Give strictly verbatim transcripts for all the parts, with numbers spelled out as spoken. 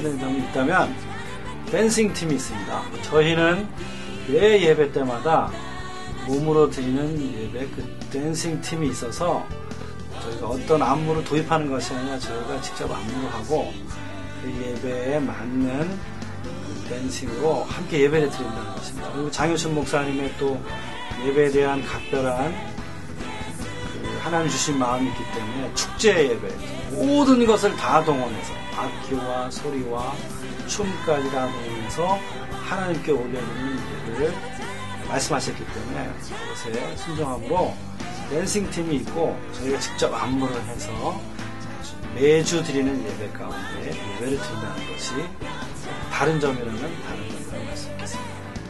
하시는 점이 있다면 댄싱 팀이 있습니다. 저희는 매 예배 때마다 몸으로 드리는 예배 그 댄싱 팀이 있어서 저희가 어떤 안무를 도입하는 것이 아니라 저희가 직접 안무를 하고 그 예배에 맞는 그 댄싱으로 함께 예배를 드린다는 것입니다. 그리고 장효춘 목사님의 또 예배에 대한 각별한 그 하나님 주신 마음이 있기 때문에 축제 예배 모든 것을 다 동원해서 악기와 소리와 춤까지 다 동원해서 하나님께 올려드리는 예배를 말씀하셨기 때문에 그것에 순종함으로 댄싱 팀이 있고 저희가 직접 안무를 해서 매주 드리는 예배 가운데 예배를 드린다는 것이 다른 점이라면 다른 점이라고 할 수 있겠습니다.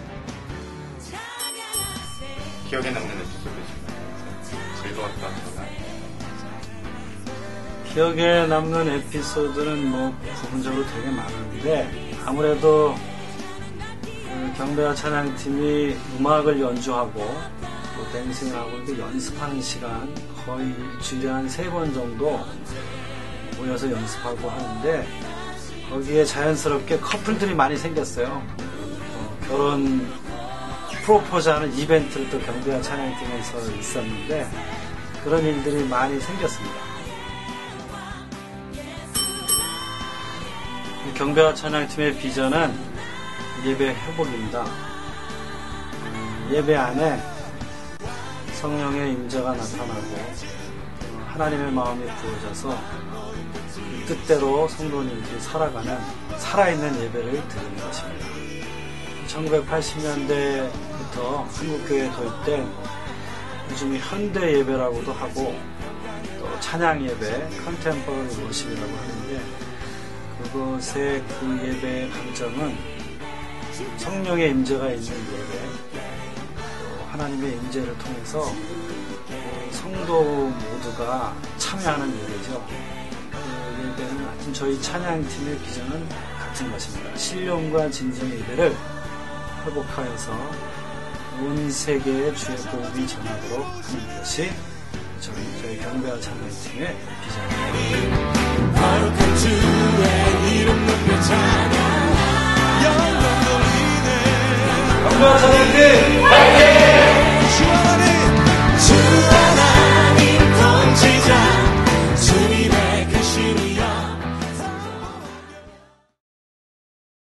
기억에 남는 에피소드이신가요? 즐거웠던 순간? 기억에 남는 에피소드는 뭐 부분적으로 되게 많은데 아무래도 그 경배와 찬양팀이 음악을 연주하고 또 댄싱하고 이렇게 연습하는 시간 거의 일주일에 한 세 번 정도 모여서 연습하고 하는데 거기에 자연스럽게 커플들이 많이 생겼어요. 어, 결혼 프로포즈하는 이벤트를 또 경배와 찬양팀에서 있었는데 그런 일들이 많이 생겼습니다. 경배와 찬양팀의 비전은 예배 회복입니다. 음, 예배 안에 성령의 임재가 나타나고 하나님의 마음이 부어져서 그 뜻대로 성도님들이 살아가는 살아있는 예배를 드리는 것입니다. 천구백팔십 년대부터 한국교회에 도입된 요즘 현대 예배라고도 하고 또 찬양 예배, 컨템포러리 워십이라고 하는데 그것의 그 예배의 강점은 성령의 임재가 있는 예배, 또 하나님의 임재를 통해서 성도 모두가 참여하는 예배죠. 그 예배는 하여튼 저희 찬양팀의 비전은 같은 것입니다. 신령과 진정의 예배를 회복하여서 온 세계의 주의 복음이 전하도록 하는 것이 저희, 저희 경배와 찬양팀의 비전입니다. 거룩한 주의 이름 높여 찬양 영광 돌리네 경배와 찬양